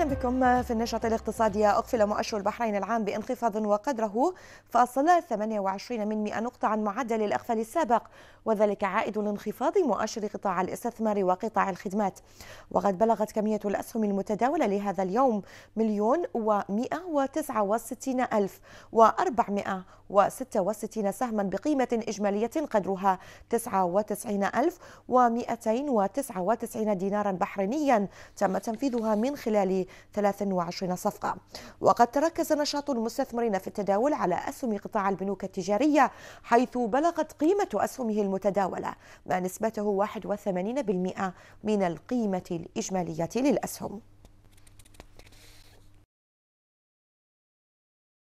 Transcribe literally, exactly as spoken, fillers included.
بكم في النشرة الاقتصادية. أغفل مؤشر البحرين العام بانخفاض وقدره فاصل ثمانية وعشرين من مئة نقطة عن معدل الإغفال السابق، وذلك عائد لانخفاض مؤشر قطاع الاستثمار وقطاع الخدمات. وقد بلغت كمية الأسهم المتداولة لهذا اليوم مليون ومئة وتسعة وستين ألف وأربعمئة وستة وستين سهما بقيمة إجمالية قدرها تسعة وتسعين ألف ومئتين وتسعة وتسعين دينارا بحرينيا تم تنفيذها من خلال ثلاث وعشرين صفقة. وقد تركز نشاط المستثمرين في التداول على أسهم قطاع البنوك التجارية، حيث بلغت قيمة أسهمه المتداولة ما نسبته واحد وثمانين بالمئة من القيمة الإجمالية للأسهم.